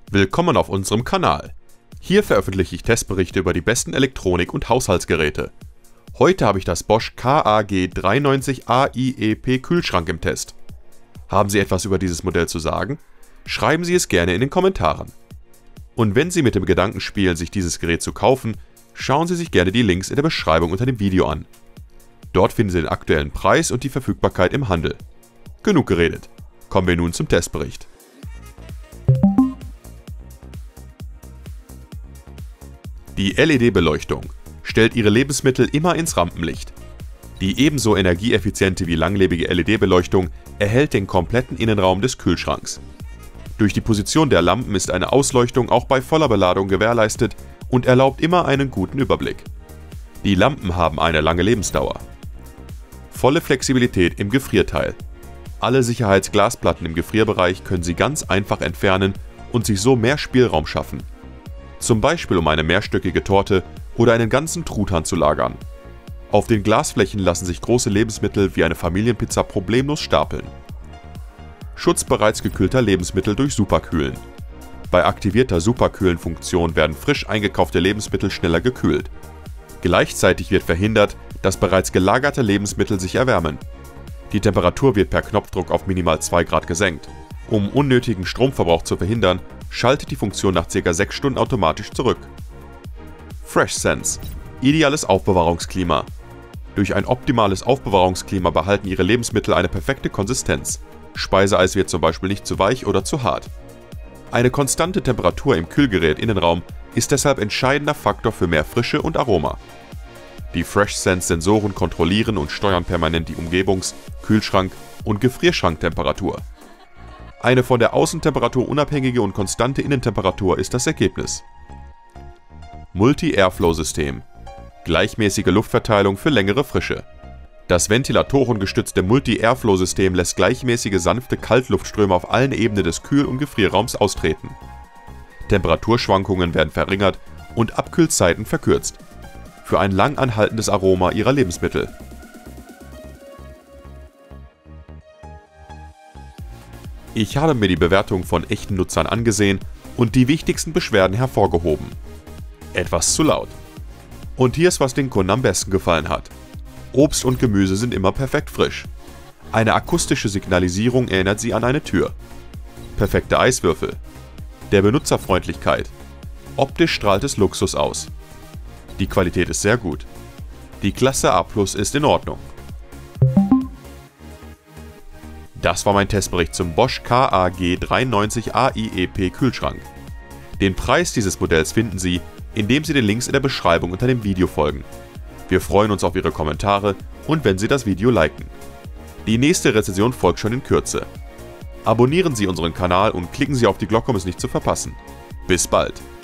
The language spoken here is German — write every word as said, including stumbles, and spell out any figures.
Willkommen auf unserem Kanal. Hier veröffentliche ich Testberichte über die besten Elektronik- und Haushaltsgeräte. Heute habe ich das Bosch K A G drei neunzig A I E P Kühlschrank im Test. Haben Sie etwas über dieses Modell zu sagen? Schreiben Sie es gerne in den Kommentaren. Und wenn Sie mit dem Gedanken spielen, sich dieses Gerät zu kaufen, schauen Sie sich gerne die Links in der Beschreibung unter dem Video an. Dort finden Sie den aktuellen Preis und die Verfügbarkeit im Handel. Genug geredet. Kommen wir nun zum Testbericht. Die L E D-Beleuchtung stellt Ihre Lebensmittel immer ins Rampenlicht. Die ebenso energieeffiziente wie langlebige L E D-Beleuchtung erhält den kompletten Innenraum des Kühlschranks. Durch die Position der Lampen ist eine Ausleuchtung auch bei voller Beladung gewährleistet und erlaubt immer einen guten Überblick. Die Lampen haben eine lange Lebensdauer. Volle Flexibilität im Gefrierteil. Alle Sicherheitsglasplatten im Gefrierbereich können Sie ganz einfach entfernen und sich so mehr Spielraum schaffen. Zum Beispiel um eine mehrstöckige Torte oder einen ganzen Truthahn zu lagern. Auf den Glasflächen lassen sich große Lebensmittel wie eine Familienpizza problemlos stapeln. Schutz bereits gekühlter Lebensmittel durch Superkühlen. Bei aktivierter Superkühlen-Funktion werden frisch eingekaufte Lebensmittel schneller gekühlt. Gleichzeitig wird verhindert, dass bereits gelagerte Lebensmittel sich erwärmen. Die Temperatur wird per Knopfdruck auf minimal zwei Grad gesenkt. Um unnötigen Stromverbrauch zu verhindern, schaltet die Funktion nach ca. sechs Stunden automatisch zurück. FreshSense – ideales Aufbewahrungsklima. Durch ein optimales Aufbewahrungsklima behalten Ihre Lebensmittel eine perfekte Konsistenz. Speiseeis wird zum Beispiel nicht zu weich oder zu hart. Eine konstante Temperatur im Kühlgerät-Innenraum ist deshalb entscheidender Faktor für mehr Frische und Aroma. Die FreshSense-Sensoren kontrollieren und steuern permanent die Umgebungs-, Kühlschrank- und Gefrierschranktemperatur. Eine von der Außentemperatur unabhängige und konstante Innentemperatur ist das Ergebnis. Multi-Airflow-System. Gleichmäßige Luftverteilung für längere Frische. Das ventilatorengestützte Multi-Airflow-System lässt gleichmäßige sanfte Kaltluftströme auf allen Ebenen des Kühl- und Gefrierraums austreten. Temperaturschwankungen werden verringert und Abkühlzeiten verkürzt. Für ein lang anhaltendes Aroma Ihrer Lebensmittel. Ich habe mir die Bewertungen von echten Nutzern angesehen und die wichtigsten Beschwerden hervorgehoben. Etwas zu laut. Und hier ist, was den Kunden am besten gefallen hat. Obst und Gemüse sind immer perfekt frisch. Eine akustische Signalisierung erinnert Sie an eine Tür. Perfekte Eiswürfel. Der Benutzerfreundlichkeit. Optisch strahlt es Luxus aus. Die Qualität ist sehr gut. Die Klasse A plus ist in Ordnung. Das war mein Testbericht zum Bosch K A G drei neunzig A I E P Kühlschrank. Den Preis dieses Modells finden Sie, indem Sie den Links in der Beschreibung unter dem Video folgen. Wir freuen uns auf Ihre Kommentare und wenn Sie das Video liken. Die nächste Rezension folgt schon in Kürze. Abonnieren Sie unseren Kanal und klicken Sie auf die Glocke, um es nicht zu verpassen. Bis bald!